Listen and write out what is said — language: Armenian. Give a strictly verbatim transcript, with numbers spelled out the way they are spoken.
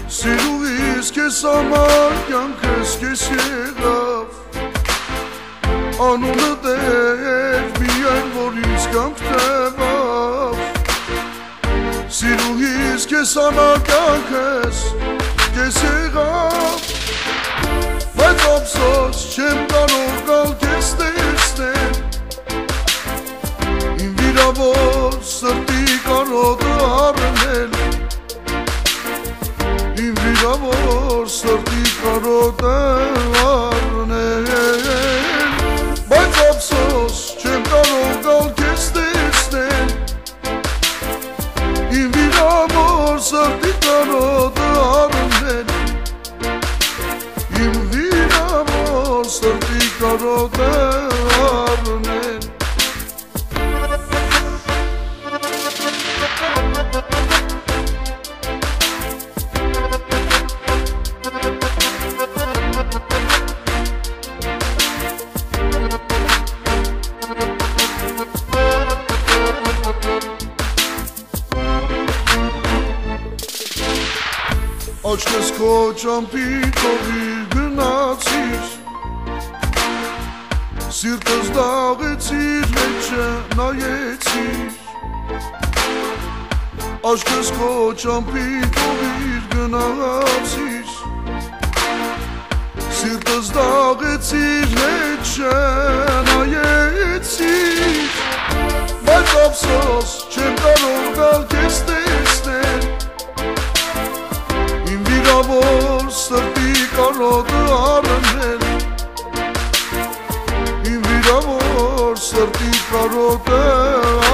Սիրուհիս քեզ համար կյանքս քեզ եղավ Անունդ էր միայն որ ինձ կյանք տևավ Սիրուհիս քեզ համար կյանքս քեզ եղավ Բայց ափսոս չեմ կարող գալ քեզ տեսնել Իմ վիրավոր սրտի կարոտը առնել Իմ վիրավոր սրտի կարոտը առնել Բայց ափսոս չեմ կարող գալ քեզ տեսնել Իմ վիրավոր սրտի կարոտը առնել Իմ վիրավոր սրտի կարոտը առնել Աչքս քո ճամփիկով գնացիր Սիրտս դաղեցիր, մեջը նայեցիր Աչքս քո ճամփիկով գնացիր Սիրտս դաղեցիր, մեջը նայեցիր Բայց ափսոս չեմ կարող գալ քեզ տեսնել Վիրավոր սրտի կարոտը առնել Իմ վիրավոր սրտի կարոտը